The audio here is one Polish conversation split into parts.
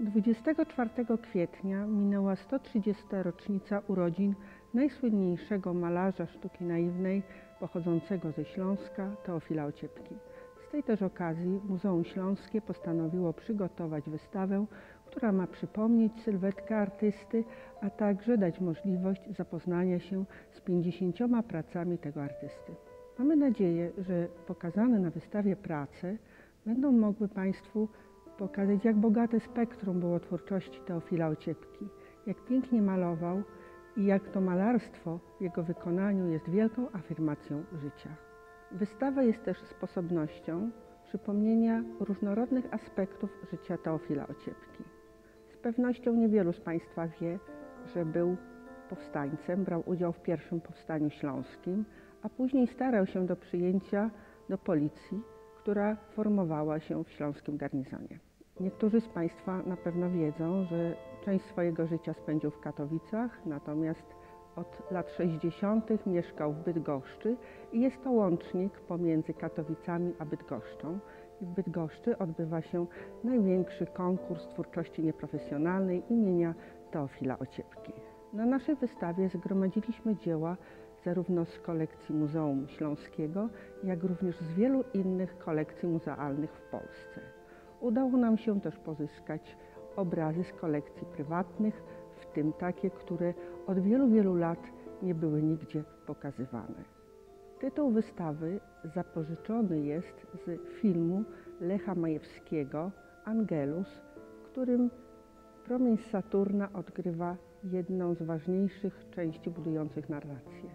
24 kwietnia minęła 130. rocznica urodzin najsłynniejszego malarza sztuki naiwnej pochodzącego ze Śląska, Teofila Ociepki. Z tej też okazji Muzeum Śląskie postanowiło przygotować wystawę, która ma przypomnieć sylwetkę artysty, a także dać możliwość zapoznania się z 50 pracami tego artysty. Mamy nadzieję, że pokazane na wystawie prace będą mogły Państwu pokazać, jak bogate spektrum było twórczości Teofila Ociepki, jak pięknie malował i jak to malarstwo w jego wykonaniu jest wielką afirmacją życia. Wystawa jest też sposobnością przypomnienia różnorodnych aspektów życia Teofila Ociepki. Z pewnością niewielu z Państwa wie, że był powstańcem, brał udział w pierwszym powstaniu śląskim, a później starał się do przyjęcia do policji, która formowała się w śląskim garnizonie. Niektórzy z Państwa na pewno wiedzą, że część swojego życia spędził w Katowicach, natomiast od lat 60. mieszkał w Bydgoszczy i jest to łącznik pomiędzy Katowicami a Bydgoszczą. I w Bydgoszczy odbywa się największy konkurs twórczości nieprofesjonalnej imienia Teofila Ociepki. Na naszej wystawie zgromadziliśmy dzieła zarówno z kolekcji Muzeum Śląskiego, jak również z wielu innych kolekcji muzealnych w Polsce. Udało nam się też pozyskać obrazy z kolekcji prywatnych, w tym takie, które od wielu lat nie były nigdzie pokazywane. Tytuł wystawy zapożyczony jest z filmu Lecha Majewskiego „Angelus”, w którym promień z Saturna odgrywa jedną z ważniejszych części budujących narrację.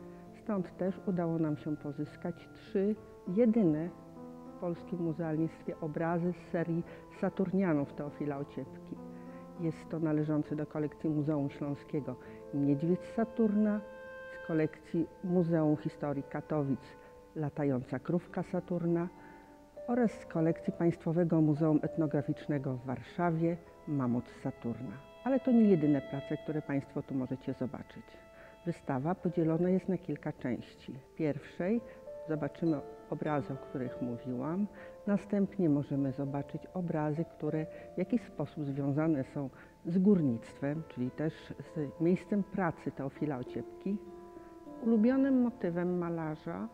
Stąd też udało nam się pozyskać 3 jedyne w polskim muzealnictwie obrazy z serii Saturnianów Teofila Ociepki. Jest to należący do kolekcji Muzeum Śląskiego Niedźwiedź z Saturna, z kolekcji Muzeum Historii Katowic Latająca krówka Saturna oraz z kolekcji Państwowego Muzeum Etnograficznego w Warszawie Mamut z Saturna. Ale to nie jedyne prace, które Państwo tu możecie zobaczyć. Wystawa podzielona jest na kilka części. W pierwszej zobaczymy obrazy, o których mówiłam. Następnie możemy zobaczyć obrazy, które w jakiś sposób związane są z górnictwem, czyli też z miejscem pracy Teofila Ociepki. Ulubionym motywem malarza,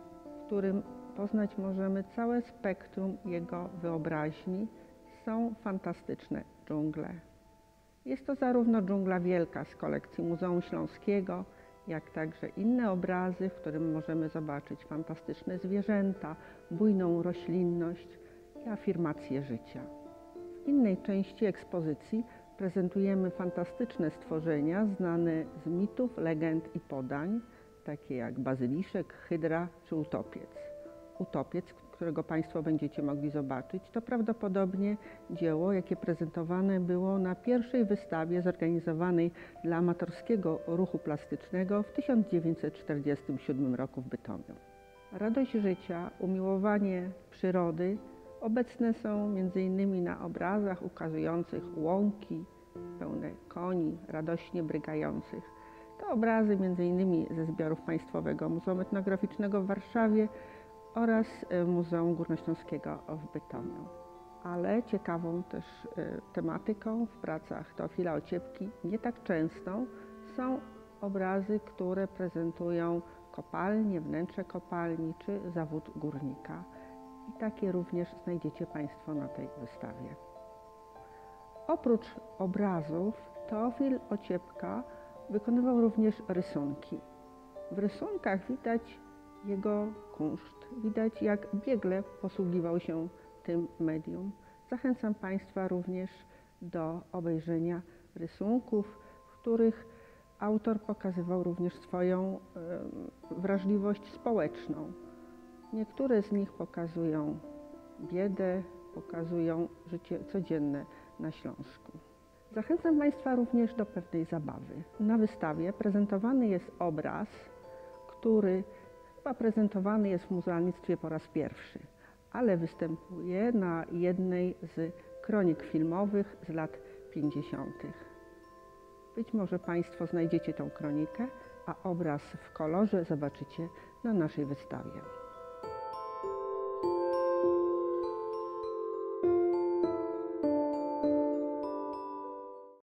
w którym poznać możemy całe spektrum jego wyobraźni, są fantastyczne dżungle. Jest to zarówno dżungla wielka z kolekcji Muzeum Śląskiego, jak także inne obrazy, w którym możemy zobaczyć fantastyczne zwierzęta, bujną roślinność i afirmację życia. W innej części ekspozycji prezentujemy fantastyczne stworzenia znane z mitów, legend i podań, takie jak bazyliszek, hydra czy utopiec. Utopiec, którego Państwo będziecie mogli zobaczyć, to prawdopodobnie dzieło, jakie prezentowane było na pierwszej wystawie zorganizowanej dla amatorskiego ruchu plastycznego w 1947 roku w Bytomiu. Radość życia, umiłowanie przyrody obecne są m.in. na obrazach ukazujących łąki pełne koni radośnie brygających. To obrazy m.in. ze zbiorów Państwowego Muzeum Etnograficznego w Warszawie oraz Muzeum Górnośląskiego w Bytomiu. Ale ciekawą też tematyką w pracach Teofila Ociepki, nie tak częstą, są obrazy, które prezentują kopalnie, wnętrze kopalni czy zawód górnika. I takie również znajdziecie Państwo na tej wystawie. Oprócz obrazów Teofil Ociepka wykonywał również rysunki. W rysunkach widać jego kunszt. Widać, jak biegle posługiwał się tym medium. Zachęcam Państwa również do obejrzenia rysunków, w których autor pokazywał również swoją wrażliwość społeczną. Niektóre z nich pokazują biedę, pokazują życie codzienne na Śląsku. Zachęcam Państwa również do pewnej zabawy. Na wystawie prezentowany jest obraz, który chyba prezentowany jest w muzealnictwie po raz pierwszy, ale występuje na jednej z kronik filmowych z lat 50. Być może Państwo znajdziecie tą kronikę, a obraz w kolorze zobaczycie na naszej wystawie.